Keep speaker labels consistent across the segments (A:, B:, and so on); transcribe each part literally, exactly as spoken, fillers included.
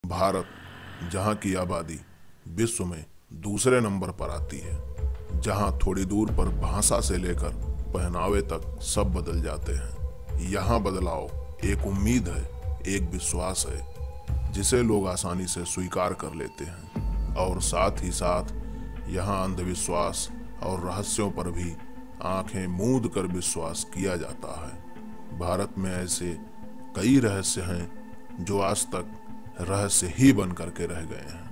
A: भारत, जहां की आबादी विश्व में दूसरे नंबर पर आती है, जहां थोड़ी दूर पर भाषा से लेकर पहनावे तक सब बदल जाते हैं। यहाँ बदलाव एक उम्मीद है, एक विश्वास है जिसे लोग आसानी से स्वीकार कर लेते हैं, और साथ ही साथ यहाँ अंधविश्वास और रहस्यों पर भी आंखें मूंद कर विश्वास किया जाता है। भारत में ऐसे कई रहस्य हैं जो आज तक रहस्य ही बन करके रह गए हैं।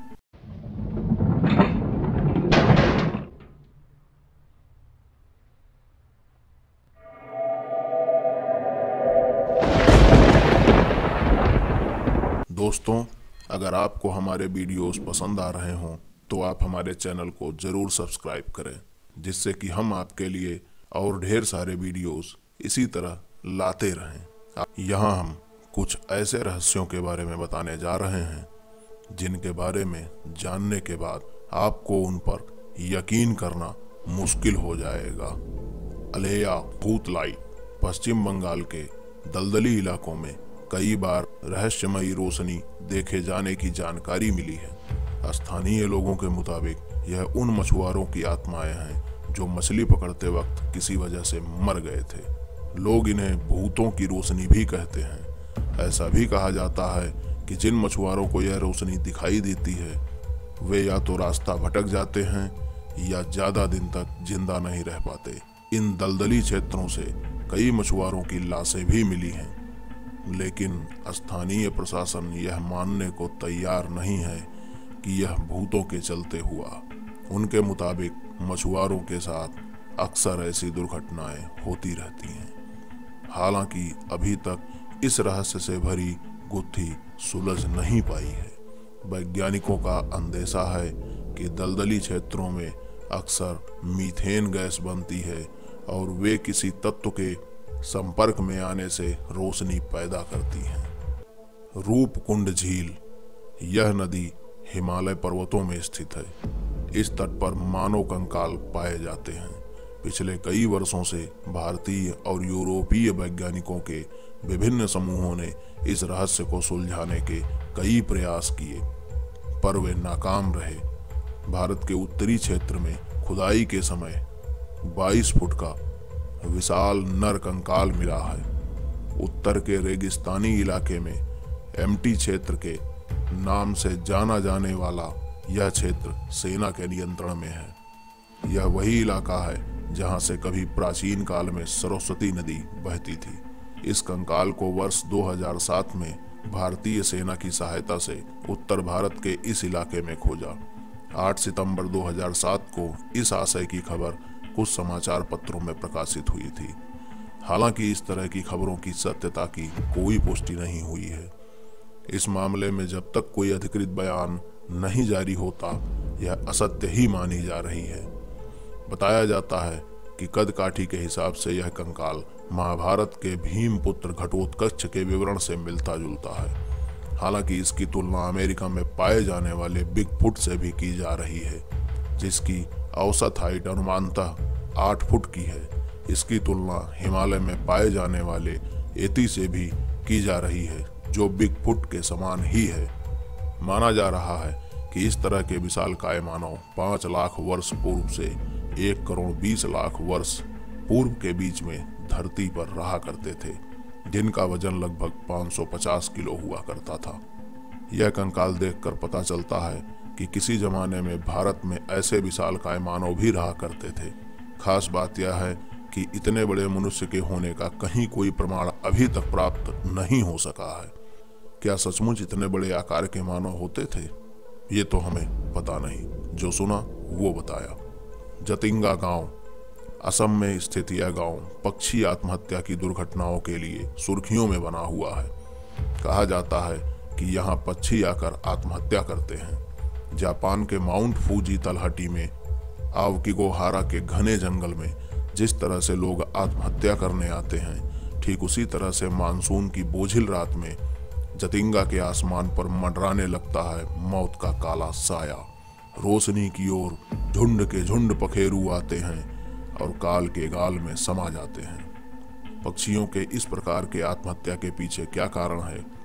A: दोस्तों, अगर आपको हमारे वीडियोस पसंद आ रहे हों तो आप हमारे चैनल को जरूर सब्सक्राइब करें, जिससे कि हम आपके लिए और ढेर सारे वीडियोस इसी तरह लाते रहें। यहाँ हम कुछ ऐसे रहस्यों के बारे में बताने जा रहे हैं जिनके बारे में जानने के बाद आपको उन पर यकीन करना मुश्किल हो जाएगा। अलेया भूत लाइट। पश्चिम बंगाल के दलदली इलाकों में कई बार रहस्यमयी रोशनी देखे जाने की जानकारी मिली है। स्थानीय लोगों के मुताबिक यह उन मछुआरों की आत्माएं हैं जो मछली पकड़ते वक्त किसी वजह से मर गए थे। लोग इन्हें भूतों की रोशनी भी कहते हैं। ऐसा भी कहा जाता है कि जिन मछुआरों को यह रोशनी दिखाई देती है वे या तो रास्ता भटक जाते हैं या ज्यादा दिन तक जिंदा नहीं रह पाते। इन दलदली क्षेत्रों से कई मछुआरों की लाशें भी मिली हैं, लेकिन स्थानीय प्रशासन यह मानने को तैयार नहीं है कि यह भूतों के चलते हुआ। उनके मुताबिक मछुआरों के साथ अक्सर ऐसी दुर्घटनाएं होती रहती हैं। हालांकि अभी तक इस रहस्य से भरी गुत्थी सुलझ नहीं पाई है। वैज्ञानिकों का अंदेशा है कि दलदली क्षेत्रों में अक्सर मीथेन गैस बनती है और वे किसी तत्व के संपर्क में आने से रोशनी पैदा करती हैं। रूपकुंड झील। यह नदी हिमालय पर्वतों में स्थित है। इस तट पर मानव कंकाल पाए जाते हैं। पिछले कई वर्षों से भारतीय और यूरोपीय वैज्ञानिकों के विभिन्न समूहों ने इस रहस्य को सुलझाने के कई प्रयास किए, पर वे नाकाम रहे। भारत के उत्तरी क्षेत्र में खुदाई के समय बाईस फुट का विशाल नर कंकाल मिला है। उत्तर के रेगिस्तानी इलाके में एमटी क्षेत्र के नाम से जाना जाने वाला यह क्षेत्र सेना के नियंत्रण में है। यह वही इलाका है जहां से कभी प्राचीन काल में सरस्वती नदी बहती थी। इस कंकाल को वर्ष दो हज़ार सात में भारतीय सेना की सहायता से उत्तर भारत के इस इलाके में खोजा। आठ सितंबर दो हज़ार सात को इस आशय की खबर कुछ समाचार पत्रों में प्रकाशित हुई थी। हालांकि इस तरह की खबरों की सत्यता की कोई पुष्टि नहीं हुई है। इस मामले में जब तक कोई अधिकृत बयान नहीं जारी होता, यह असत्य ही मानी जा रही है। बताया जाता है कि कद काठी के हिसाब से यह कंकाल महाभारत के भीमपुत्र घटोत्कच के विवरण से मिलता जुलता है। हालांकि इसकी तुलना अमेरिका में पाए जाने वाले बिगफुट से भी की जा रही है, जिसकी औसत हाइट अनुमानतः आठ फुट की है। इसकी तुलना हिमालय में पाए जाने वाले एती से भी की जा रही है, जो बिगफुट के समान ही है। माना जा रहा है कि इस तरह के विशालकाय मानव पाँच लाख वर्ष पूर्व से एक करोड़ बीस लाख वर्ष पूर्व के बीच में धरती पर रहा करते थे, जिनका वजन लगभग पाँच सौ पचास किलो हुआ करता था। यह कंकाल देखकर पता चलता है कि किसी जमाने में भारत में ऐसे विशालकाय मानव भी रहा करते थे। खास बात यह है कि इतने बड़े मनुष्य के होने का कहीं कोई प्रमाण अभी तक प्राप्त नहीं हो सका है। क्या सचमुच इतने बड़े आकार के मानव होते थे? ये तो हमें पता नहीं, जो सुना वो बताया। जतिंगा गांव। असम में स्थित यह गांव पक्षी आत्महत्या की दुर्घटनाओं के लिए सुर्खियों में बना हुआ है। कहा जाता है कि यहाँ पक्षी आकर आत्महत्या करते हैं। जापान के माउंट फूजी तलहटी में आवकिगोहारा के घने जंगल में जिस तरह से लोग आत्महत्या करने आते हैं, ठीक उसी तरह से मानसून की बोझिल रात में जतिंगा के आसमान पर मंडराने लगता है मौत का काला साया। रोशनी की ओर झुंड के झुंड पखेरू आते हैं और काल के गाल में समा जाते हैं। पक्षियों के इस प्रकार के आत्महत्या के पीछे क्या कारण है,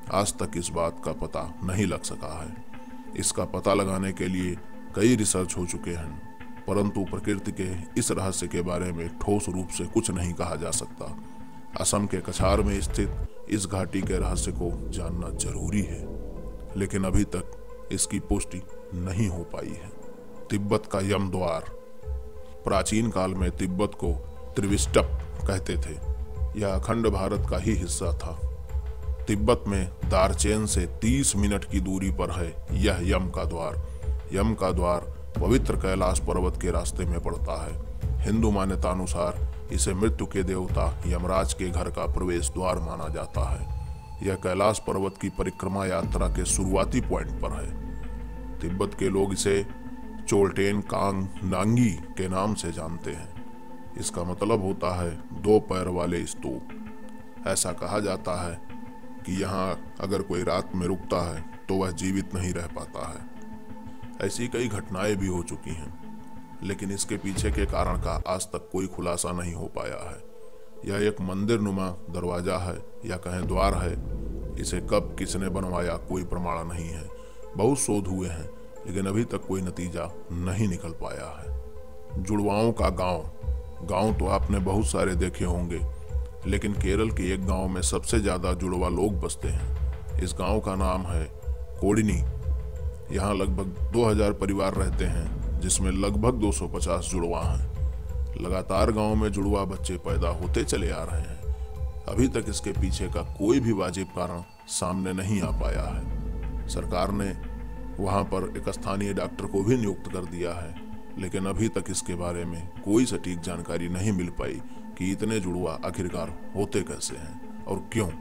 A: आज तक इस बात का पता नहीं लग सका है। इसका पता लगाने के लिए कई रिसर्च हो चुके हैं, परंतु प्रकृति के इस रहस्य के बारे में ठोस रूप से कुछ नहीं कहा जा सकता। असम के कछार में स्थित इस घाटी के रहस्य को जानना जरूरी है, लेकिन अभी तक इसकी पुष्टि नहीं हो पाई है। तिब्बत का यम द्वार। प्राचीन काल में तिब्बत को त्रिविष्टप कहते थे। यह अखंड भारत का ही हिस्सा था। तिब्बत में दारचेन से तीस मिनट की दूरी पर है यह यम का द्वार। यम का द्वार पवित्र कैलाश पर्वत के रास्ते में पड़ता है। हिंदू मान्यतानुसार इसे मृत्यु के देवता यमराज के घर का प्रवेश द्वार माना जाता है। यह कैलाश पर्वत की परिक्रमा यात्रा के शुरुआती पॉइंट पर है। तिब्बत के लोग इसे चोल्टेन कांग नांगी के नाम से जानते हैं। इसका मतलब होता है दो पैर वाले स्तूप। ऐसा कहा जाता है कि यहाँ अगर कोई रात में रुकता है तो वह जीवित नहीं रह पाता है। ऐसी कई घटनाएं भी हो चुकी हैं, लेकिन इसके पीछे के कारण का आज तक कोई खुलासा नहीं हो पाया है। यह एक मंदिर नुमा दरवाजा है या कहें द्वार है। इसे कब किसने बनवाया कोई प्रमाण नहीं है। बहुत शोध हुए हैं, लेकिन अभी तक कोई नतीजा नहीं निकल पाया है। जुड़वाओं का गांव। गांव तो आपने बहुत सारे देखे होंगे, लेकिन केरल के एक गांव में सबसे ज्यादा जुड़वा लोग बसते हैं। इस गांव का नाम है कोडिनी। यहाँ लगभग दो हज़ार परिवार रहते हैं, जिसमें लगभग दो सौ पचास जुड़वा हैं। लगातार गांव में जुड़वा बच्चे पैदा होते चले आ रहे हैं। अभी तक इसके पीछे का कोई भी वाजिब कारण सामने नहीं आ पाया है। सरकार ने वहां पर एक स्थानीय डॉक्टर को भी नियुक्त कर दिया है, लेकिन अभी तक इसके बारे में कोई सटीक जानकारी नहीं मिल पाई कि इतने जुड़वा आखिरकार होते कैसे हैं और क्यों।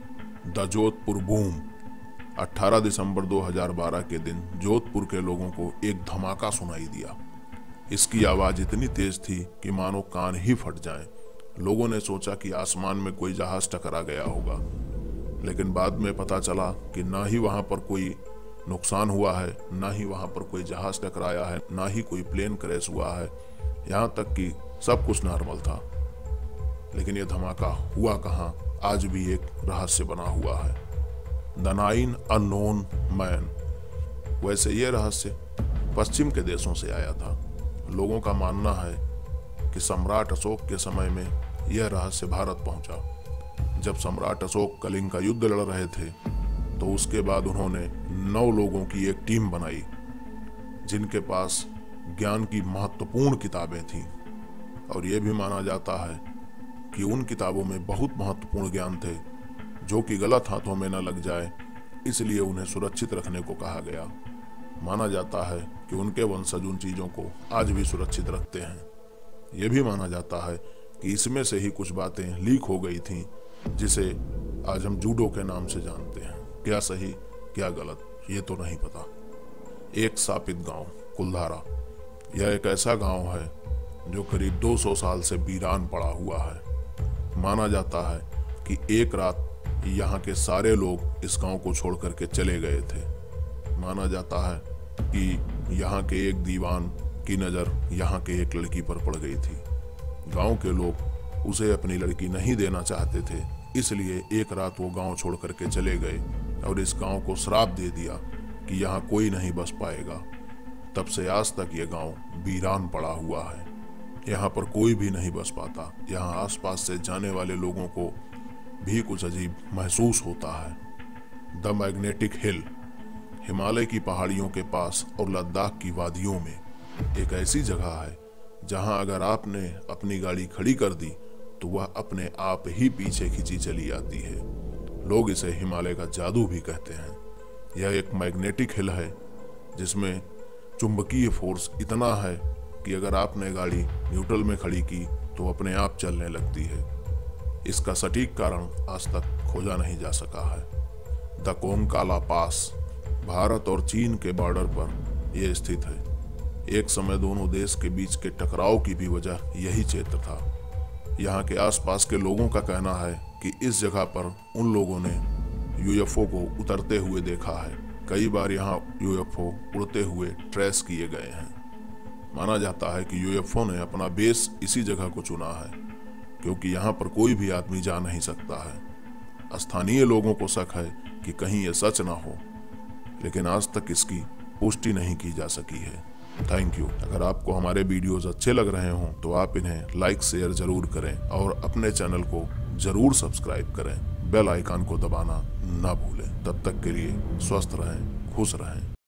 A: The Jodhpur boom. अठारह दिसंबर दो हज़ार बारह के दिन जोधपुर के लोगों को एक धमाका सुनाई दिया। इसकी आवाज इतनी तेज थी कि मानो कान ही फट जाएं। लोगों ने सोचा कि आसमान में कोई जहाज टकरा गया होगा, लेकिन बाद में पता चला कि ना ही वहां पर कोई नुकसान हुआ है, ना ही वहां पर कोई जहाज टकराया है, ना ही कोई प्लेन क्रैश हुआ है। यहां तक कि सब कुछ नॉर्मल था। लेकिन यह धमाका हुआ कहां, आज भी एक रहस्य बना हुआ है। The nine unknown man. वैसे यह रहस्य पश्चिम के देशों से आया था। लोगों का मानना है कि सम्राट अशोक के समय में यह रहस्य भारत पहुंचा। जब सम्राट अशोक कलिंग का युद्ध लड़ रहे थे, तो उसके बाद उन्होंने नौ लोगों की एक टीम बनाई, जिनके पास ज्ञान की महत्वपूर्ण किताबें थीं। और यह भी माना जाता है कि उन किताबों में बहुत महत्वपूर्ण ज्ञान थे, जो कि गलत हाथों में न लग जाए, इसलिए उन्हें सुरक्षित रखने को कहा गया। माना जाता है कि उनके वंशज उन चीजों को आज भी सुरक्षित रखते हैं। यह भी माना जाता है कि इसमें से ही कुछ बातें लीक हो गई थीं, जिसे आज हम जूडो के नाम से जानते हैं। क्या सही क्या गलत ये तो नहीं पता। एक शापित गांव कुलधारा। यह एक ऐसा गांव है जो करीब दो सौ साल से वीरान पड़ा हुआ है। माना जाता है कि एक रात यहाँ के सारे लोग इस गांव को छोड़ करके चले गए थे। माना जाता है कि यहाँ के एक दीवान की नज़र यहाँ के एक लड़की पर पड़ गई थी। गांव के लोग उसे अपनी लड़की नहीं देना चाहते थे, इसलिए एक रात वो गांव छोड़ करके चले गए और इस गांव को श्राप दे दिया कि यहाँ कोई नहीं बस पाएगा। तब से आज तक ये गांव वीरान पड़ा हुआ है। यहाँ पर कोई भी नहीं बस पाता। यहाँ आसपास से जाने वाले लोगों को भी कुछ अजीब महसूस होता है। The magnetic hill. हिमालय की पहाड़ियों के पास और लद्दाख की वादियों में एक ऐसी जगह है जहां अगर आपने अपनी गाड़ी खड़ी कर दी तो वह अपने आप ही पीछे खींची चली आती है। लोग इसे हिमालय का जादू भी कहते हैं। यह एक मैग्नेटिक हिल है जिसमें चुंबकीय फोर्स इतना है कि अगर आपने गाड़ी न्यूट्रल में खड़ी की तो अपने आप चलने लगती है। इसका सटीक कारण आज तक खोजा नहीं जा सका है। द कोंकाला पास। भारत और चीन के बॉर्डर पर यह स्थित है। एक समय दोनों देश के बीच के टकराव की भी वजह यही क्षेत्र था। यहाँ के आसपास के लोगों का कहना है कि इस जगह पर उन लोगों ने यूएफओ को उतरते हुए देखा है। कई बार यहाँ यूएफओ उड़ते हुए ट्रेस किए गए हैं। माना जाता है कि यूएफओ ने अपना बेस इसी जगह को चुना है क्योंकि यहाँ पर कोई भी आदमी जा नहीं सकता है। स्थानीय लोगों को शक है कि कहीं ये सच ना हो, लेकिन आज तक इसकी पुष्टि नहीं की जा सकी है। Thank you. अगर आपको हमारे वीडियोस अच्छे लग रहे हों तो आप इन्हें लाइक शेयर जरूर करें और अपने चैनल को जरूर सब्सक्राइब करें। बेल आइकन को दबाना ना भूलें। तब तक के लिए स्वस्थ रहें, खुश रहें।